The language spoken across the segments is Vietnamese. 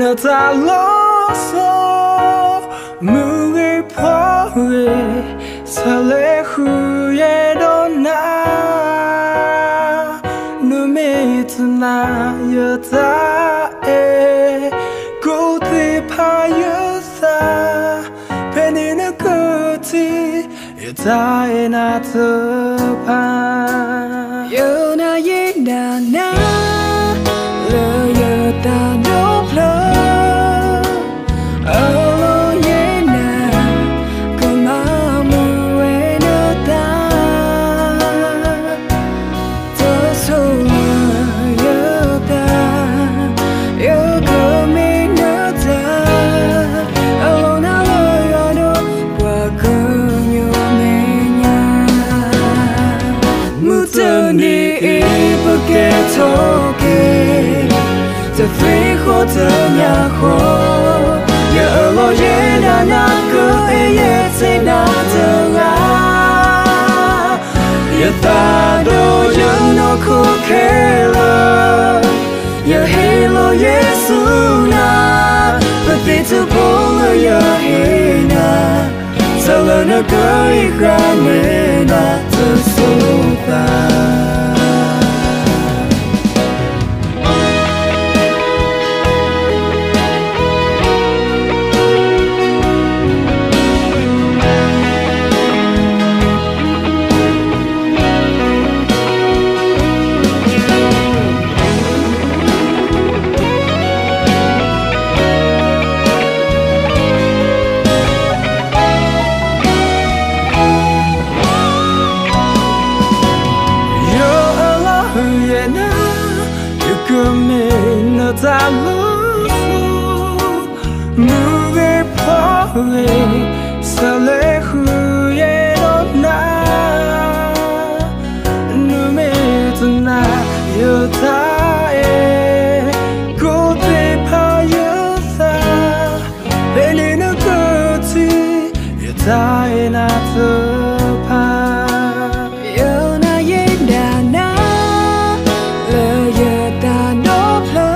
nó ta lo so mười phó về sao lẽ khuya đó na nu mê tu na yo ta e cô ti pa yo sa penny na cô ti yo ta e na tu pa yo na ye na na lỡ yo ta đổ lỡ alo ye na con ma mu we no ta to so yo ta yo ko mi no ta alo na lo yo no qua con yo me nya mu te ni porque toque te fijo te nhà khó giờ lo ye na na cứ ye se na te ga ya ta do yo no khu ke la ya he lo yesu na but te tu po ya he na sao lo na cứ ra me na te so ta ta lo mười phó về sao lẽ khuya đó na nu mê tu na yo ta e cô te pa yo sa penny na cô ti yo ta e na tu pa yo na ye na na lỡ yo ta đổ lỡ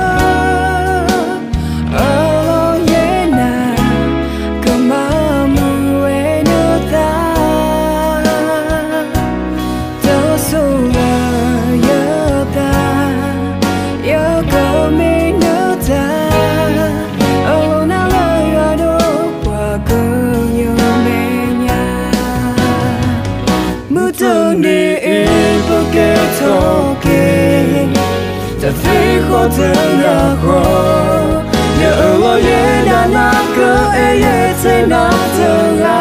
te fijo te nhà khó nhớ lo ye na na cứ ye se na te ga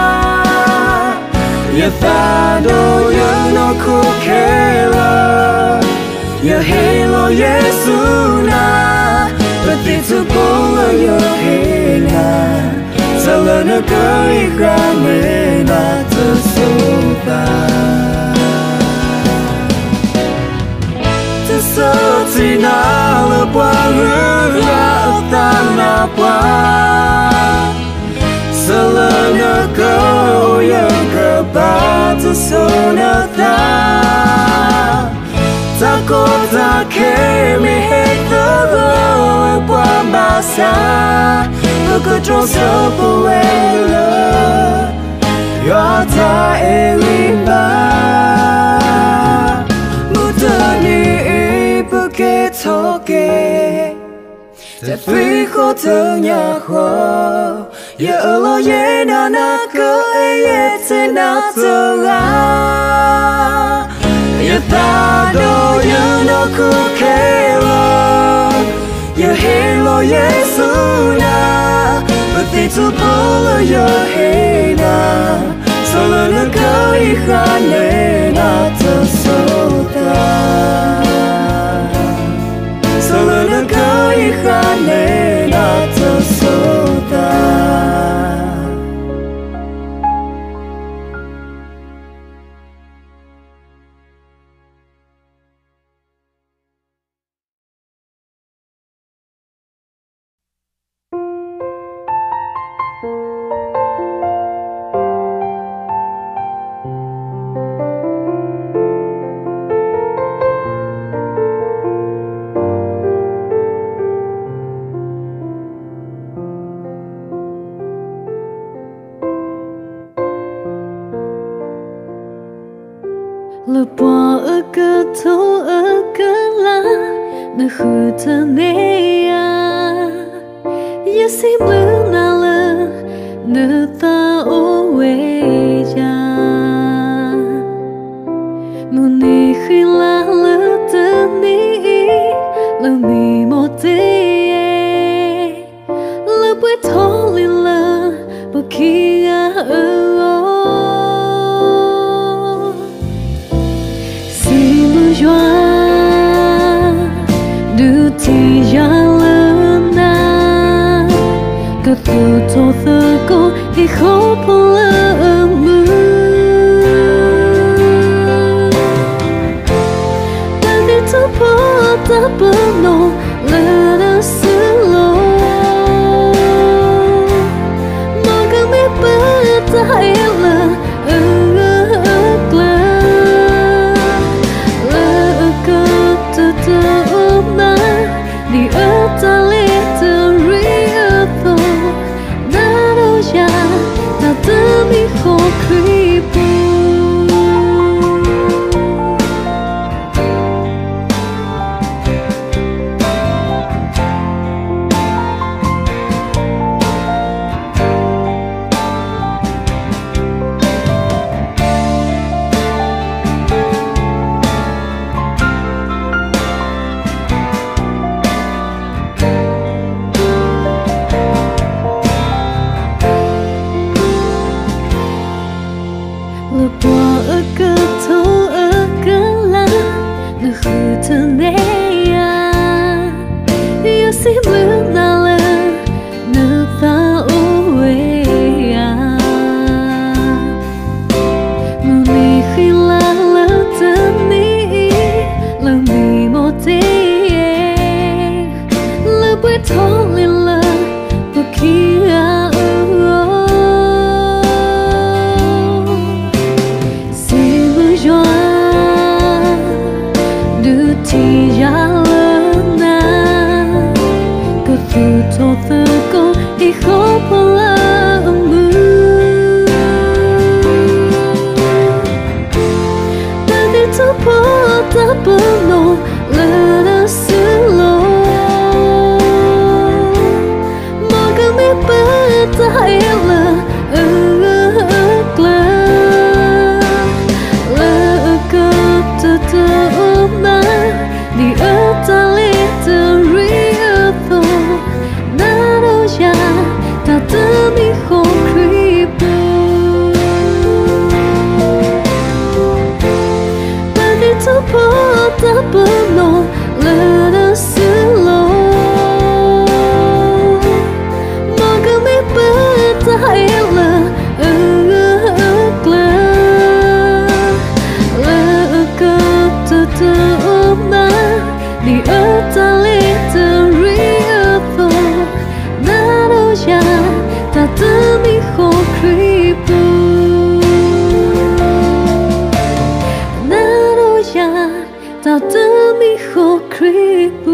ya ta do yo no khu ke la ya he lo yesu na but te tu po yo he na sao lo na cứ ra me na te so ta so ti na le qua ra ta na qua solo no go yo go ba to so na ta ko ta ke mi he to go qua ba sa ko tro so po we lo yo ta e limba que toque te fijo te nhà khó giờ lo ye na na cứ ye se na te ga ya ta do you no khu ke lo ya he lo yesu na but te tu po yo he na solo na kai khane na te so ta solo na kai khane na te so ta nơi khu thơ nê à yêu xin mưa na lơ nơi ta ô quê cha muốn đi khi lá lơ tơ ní lơ mi một tê lơ bữa thô li lơ bữa kia xin mưa joa đưa thì ra lớn na cơ tu cho thơ cô thì khó lỡ mưa đang đi thơ bơ ta bơ nô lỡ đã xứ lô mà càng biết bơ ta yêu lỡ qua ở cơ thô ở cơ lá nơi khu thơ nê à yêu xin mưa na lơ nơi ta ô quê à mùa này khi lá lơ tơ ní lơ mi một tê lơ bữa thô lên lơ bữa kia thì ra lớn na cơ tu cho thơ cô thì khó lỡ mưa đang đi thơ bơ ta bơ nô lỡ đã xứ lô mà càng biết bơ ta yêu lỡ lỡ cơ tu thơ na đi ở ta lê tơ ri ở thô na đâu ya ta tơ mi khô creepo ta đi thơ bơ ta bơ nô lỡ đã xứ lô mà càng biết bơ ta yêu lỡ đi ở ta lê tơ ri ở thô na đâu ya ta tơ mi khô creepo na đâu ya ta tơ mi khô creepo